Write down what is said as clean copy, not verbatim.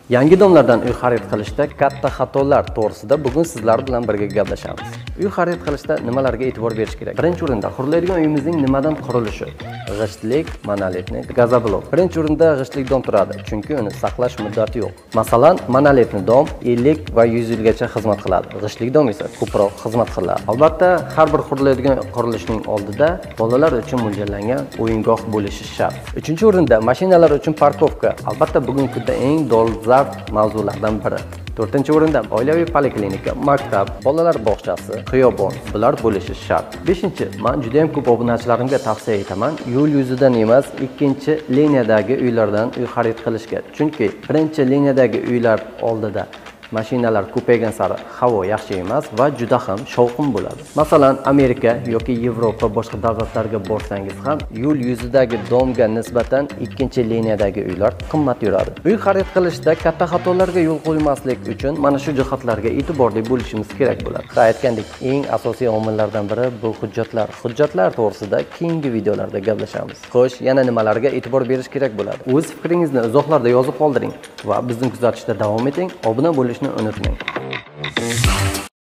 Yangi domlardan uy xarid qilishda katta xatolar to'g'risida bugun sizlar bilan birga gaplashamiz. Uy xarid qilishda nimalarga e'tibor berish kerak? Birinchi o'rinda qurilaydigan uyimizning nimadan qurilishi? G'ishtlik, monolitni, gazoblok. Birinchi o'rinda g'ishtlik dom turadi, chunki uni saqlash muddati yo'q. Masalan, monolitni dom 50 va 100 yilgacha xizmat qiladi. G'ishtlik dom esa ko'proq xizmat qiladi. Albatta, har bir quriladigan qurilishning oldida bolalar uchun mo'ljallangan o'yingoh bo'lishi shart. Uchinchi o'rinda mashinalar uchun parkovka. Albatta, bugungi kunda eng dolzarb mavzulardan biri. 4-o'rinda oilaviy poliklinika, maktab, bolalar bog'chasi, xiyobon bular bo'lishi shart. 5-chi, men juda ham ko'p obunachilarimga tavsiya etaman, yo'l yuzidan emas, ikkinchi liniyadagi uylardan uy xarid qilishga. Chunki birinchi liniyadagi uylar oldida mashinalar ko'paygan sari havo yaxshi emas va juda ham shovqin bo'ladi. Masalan, Amerika yoki Yevropa boshqa davlatlarga borsangiz ham yo'l yuzidagi domga nisbatan ikkinchi liniyadagi uylar qimmat yuradi. Uy xarid qilishda katta xatolarga yo'l qo'ymaslik uchun mana shu jihatlarga e'tiborli bo'lishimiz kerak bo'ladi. Aytgandek, eng asosiy omillardan biri bu hujjatlar. Hujjatlar to'g'risida keyingi videolarda gaplashamiz. Xo'sh, yana nimalarga e'tibor berish kerak bo'ladi? O'z fikringizni izohlarda yozib qoldiring va bizni kuzatishda davom eting. Obuna bo'lishni unutmang.